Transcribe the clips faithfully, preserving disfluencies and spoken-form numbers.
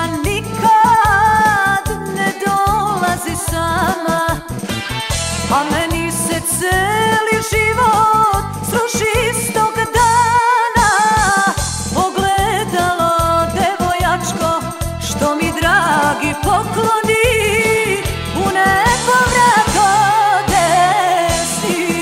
nikad ne dolazi sama, a meni se celi život sruši istog dana. Ogledalo devojačko što mi dragi pokloni, u nepovrat ode s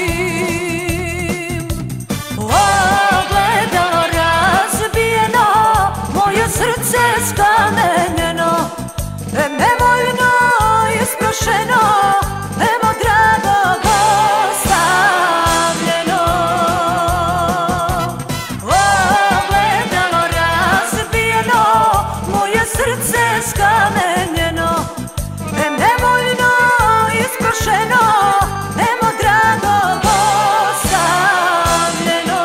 njim. Ogledalo razbijeno, moje srce skamenjeno, nevoljno isprošeno, nemo dragog ostavljeno. Ogledalo razbijeno, moje srce skamenjeno, nevoljno isprošeno, nemo dragog ostavljeno.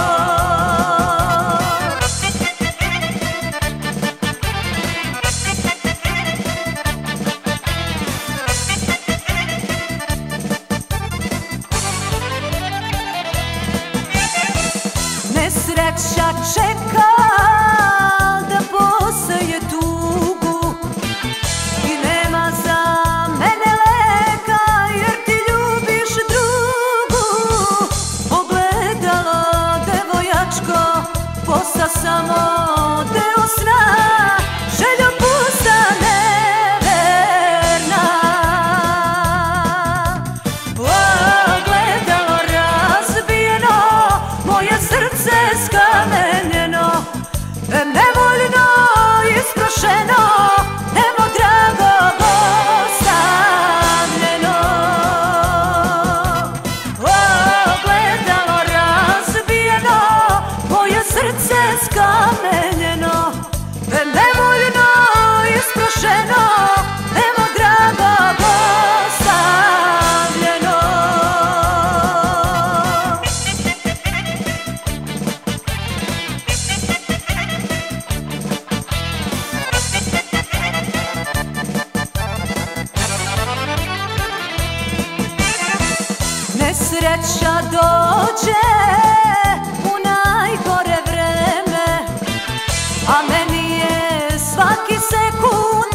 Nesreća čeka da poseje tugu i nema za mene leka, jer ti ljubiš drugu. Ogledalo devojačko, posta samo deo sna, željo pusta neverna. Ogledalo razbijeno, moje srce skamenjeno, nevoljno isprošeno, nemo dragog ostavljeno. Ogledalo razbijeno, moje srce skamenjeno, nevoljno isprošeno, nemo dragog ostavljeno. Nesreća dođe u najgore vreme, a meni je svaki sekund